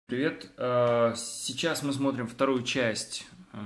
Привет! Сейчас мы смотрим вторую часть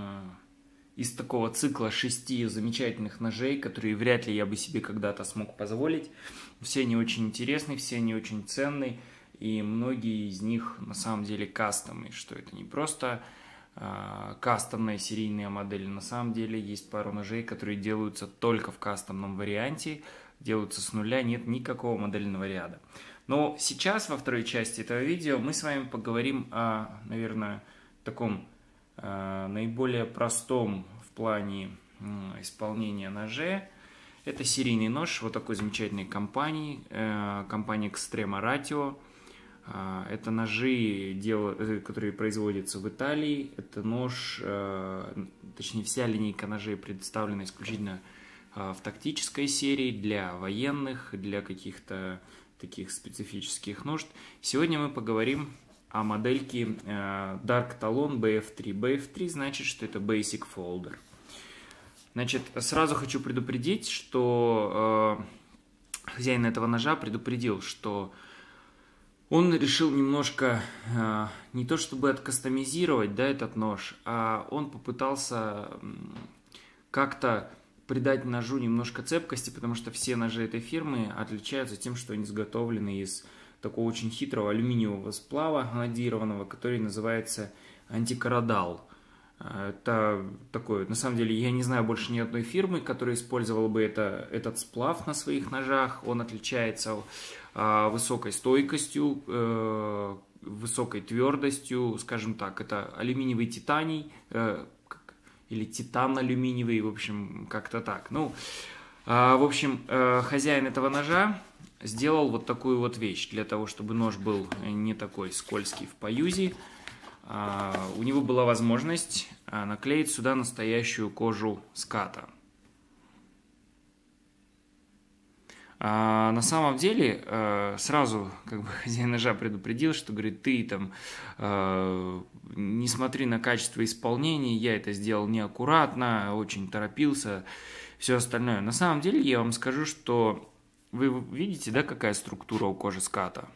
из такого цикла 6 замечательных ножей, которые вряд ли я бы себе когда-то смог позволить. Все они очень интересные, все они очень ценные, и многие из них на самом деле кастомные, что это не просто кастомная серийная модель. На самом деле есть пару ножей, которые делаются только в кастомном варианте, делаются с нуля, нет никакого модельного ряда. Но сейчас, во второй части этого видео, мы с вами поговорим о, наверное, таком наиболее простом в плане исполнения ноже. Это серийный нож вот такой замечательной компании, компания Extrema Ratio. Это ножи, которые производятся в Италии. Это нож, точнее вся линейка ножей представлена исключительно в тактической серии для военных, для каких-то таких специфических нужд. Сегодня мы поговорим о модельке Dark Talon BF3. BF3 значит, что это Basic Folder. Значит, сразу хочу предупредить, что хозяин этого ножа предупредил, что он решил немножко не то чтобы откастомизировать, да, этот нож, а он попытался как-то придать ножу немножко цепкости, потому что все ножи этой фирмы отличаются тем, что они изготовлены из такого очень хитрого алюминиевого сплава гладированного, который называется антикорродал. Это такой, на самом деле, я не знаю больше ни одной фирмы, которая использовала бы этот сплав на своих ножах. Он отличается высокой стойкостью, высокой твердостью, скажем так, это алюминиевый титаний, или титан-алюминиевый, в общем, как-то так. Ну, в общем, хозяин этого ножа сделал вот такую вот вещь, для того, чтобы нож был не такой скользкий в поюзе. У него была возможность наклеить сюда настоящую кожу ската. На самом деле, сразу как бы хозяин ножа предупредил, что говорит, ты там не смотри на качество исполнения, я это сделал неаккуратно, очень торопился, все остальное. На самом деле я вам скажу, что вы видите, да, какая структура у кожи ската?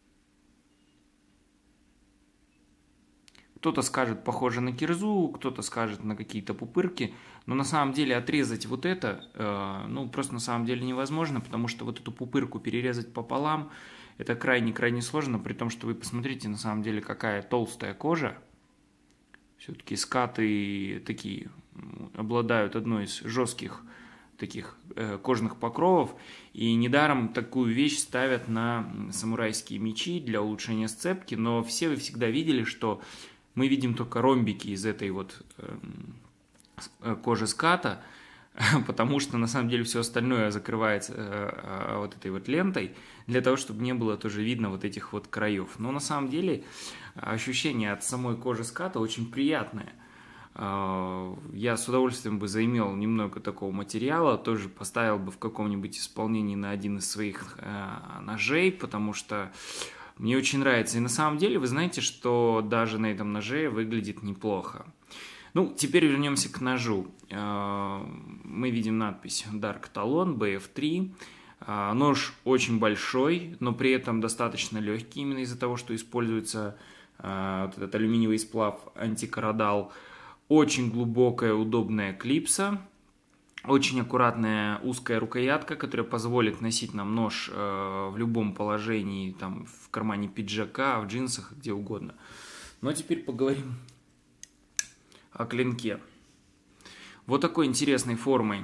Кто-то скажет, похоже на кирзу, кто-то скажет на какие-то пупырки, но на самом деле отрезать вот это, ну, просто на самом деле невозможно, потому что вот эту пупырку перерезать пополам, это крайне-крайне сложно, при том, что вы посмотрите, на самом деле, какая толстая кожа. Все-таки скаты такие обладают одной из жестких таких кожных покровов, и недаром такую вещь ставят на самурайские мечи для улучшения сцепки, но все вы всегда видели, что мы видим только ромбики из этой вот кожи ската, потому что на самом деле все остальное закрывается вот этой вот лентой, для того, чтобы не было тоже видно вот этих вот краев. Но на самом деле ощущение от самой кожи ската очень приятное. Я с удовольствием бы заимел немного такого материала, тоже поставил бы в каком-нибудь исполнении на один из своих ножей, потому что мне очень нравится. И на самом деле вы знаете, что даже на этом ноже выглядит неплохо. Ну, теперь вернемся к ножу. Мы видим надпись Dark Talon BF3. Нож очень большой, но при этом достаточно легкий, именно из-за того, что используется вот этот алюминиевый сплав антикорродал. Очень глубокая, удобная клипса. Очень аккуратная узкая рукоятка, которая позволит носить нам нож в любом положении, там, в кармане пиджака, в джинсах, где угодно. Но теперь поговорим о клинке. Вот такой интересной формой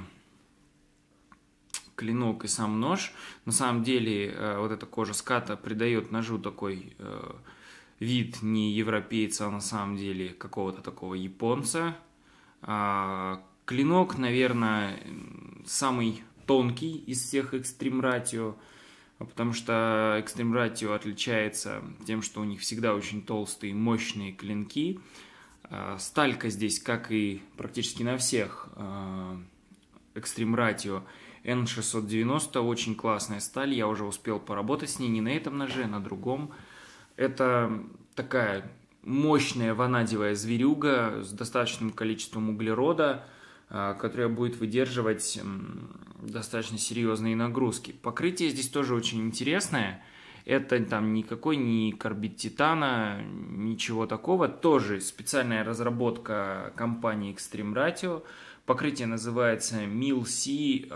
клинок и сам нож. На самом деле вот эта кожа ската придает ножу такой вид не европейца, а на самом деле какого-то такого японца. Клинок, наверное, самый тонкий из всех Extreme Ratio, потому что Extreme Ratio отличается тем, что у них всегда очень толстые, мощные клинки. Сталька здесь, как и практически на всех Extreme Ratio, N690, очень классная сталь, я уже успел поработать с ней не на этом ноже, а на другом. Это такая мощная ванадиевая зверюга с достаточным количеством углерода, которая будет выдерживать достаточно серьезные нагрузки. Покрытие здесь тоже очень интересное. Это там никакой не карбид титана, ничего такого. Тоже специальная разработка компании Extreme Ratio. Покрытие называется MIL-C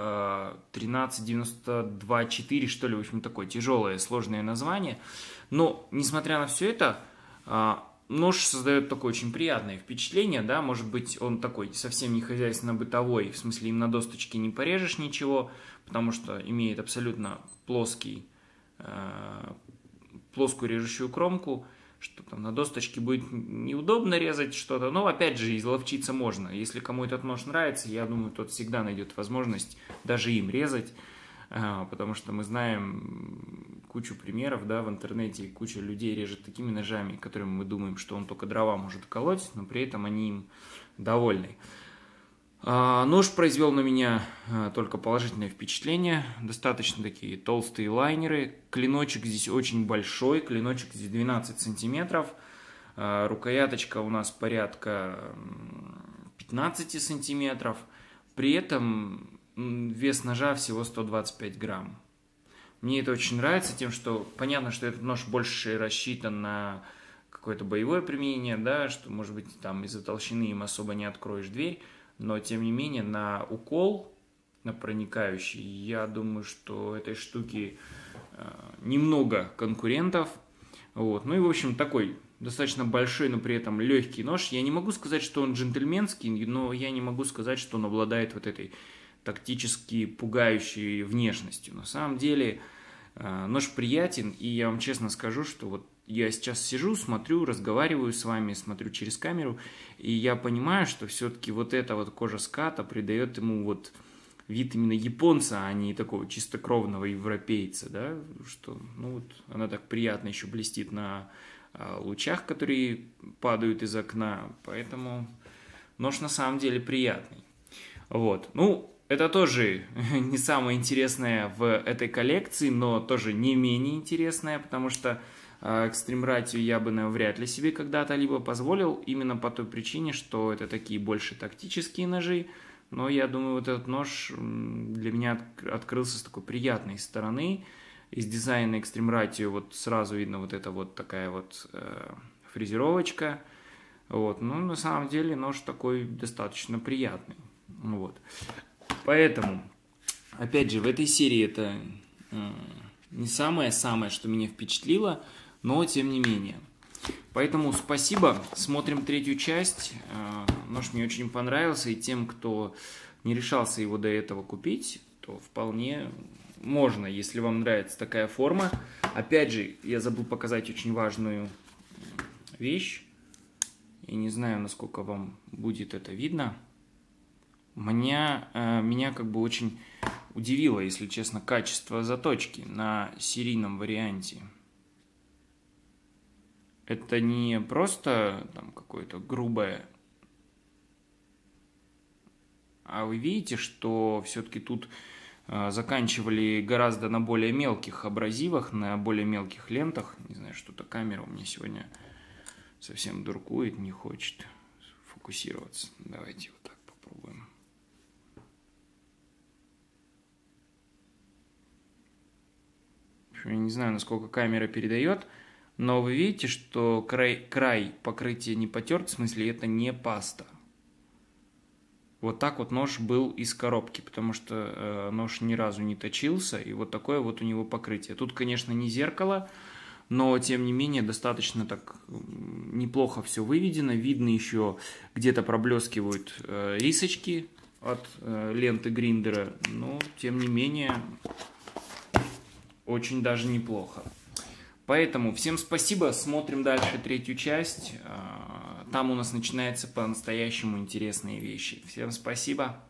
13924, что ли, в общем, такое тяжелое, сложное название. Но, несмотря на все это, нож создает такое очень приятное впечатление, да, может быть, он такой совсем не хозяйственно-бытовой, в смысле, им на досточке не порежешь ничего, потому что имеет абсолютно плоскую режущую кромку, что там на досточке будет неудобно резать что-то, но опять же изловчиться можно. Если кому этот нож нравится, я думаю, тот всегда найдет возможность даже им резать, потому что мы знаем кучу примеров, да, в интернете, куча людей режет такими ножами, которыми мы думаем, что он только дрова может колоть, но при этом они им довольны. Нож произвел на меня только положительное впечатление, достаточно такие толстые лайнеры, клиночек здесь очень большой, клиночек здесь 12 сантиметров, рукояточка у нас порядка 15 сантиметров, при этом вес ножа всего 125 грамм. Мне это очень нравится тем, что понятно, что этот нож больше рассчитан на какое-то боевое применение, да, что, может быть, там из-за толщины им особо не откроешь дверь, но, тем не менее, на укол, на проникающий, я думаю, что этой штуки немного конкурентов. Вот. Ну и, в общем, такой достаточно большой, но при этом легкий нож. Я не могу сказать, что он джентльменский, но я не могу сказать, что он обладает вот этой тактически пугающей внешностью. На самом деле нож приятен, и я вам честно скажу, что вот я сейчас сижу, смотрю, разговариваю с вами, смотрю через камеру, и я понимаю, что все-таки вот эта вот кожа ската придает ему вот вид именно японца, а не такого чистокровного европейца, да, что, ну вот, она так приятно еще блестит на лучах, которые падают из окна, поэтому нож на самом деле приятный. Вот, ну, это тоже не самое интересное в этой коллекции, но тоже не менее интересное, потому что Extreme Ratio я бы, наверное, вряд ли себе когда-то либо позволил, именно по той причине, что это такие больше тактические ножи, но я думаю, вот этот нож для меня открылся с такой приятной стороны. Из дизайна Extreme Ratio вот сразу видно вот эта вот такая вот фрезеровочка, вот, ну, на самом деле нож такой достаточно приятный, вот. Поэтому, опять же, в этой серии это не самое-самое, что меня впечатлило, но тем не менее. Поэтому спасибо, смотрим третью часть. Нож мне очень понравился, и тем, кто не решался его до этого купить, то вполне можно, если вам нравится такая форма. Опять же, я забыл показать очень важную вещь. Я не знаю, насколько вам будет это видно. Меня как бы очень удивило, если честно, качество заточки на серийном варианте. Это не просто там какое-то грубое, а вы видите, что все-таки тут заканчивали гораздо на более мелких абразивах, на более мелких лентах. Не знаю, что-то камера у меня сегодня совсем дуркует, не хочет фокусироваться. Давайте вот так попробуем. Я не знаю, насколько камера передает, но вы видите, что край покрытия не потерт, в смысле это не паста. Вот так вот нож был из коробки, потому что нож ни разу не точился, и вот такое вот у него покрытие. Тут, конечно, не зеркало, но тем не менее достаточно так неплохо все выведено. Видно еще где-то проблескивают рисочки от ленты гриндера, но тем не менее очень даже неплохо. Поэтому всем спасибо, смотрим дальше третью часть. Там у нас начинаются по-настоящему интересные вещи. Всем спасибо.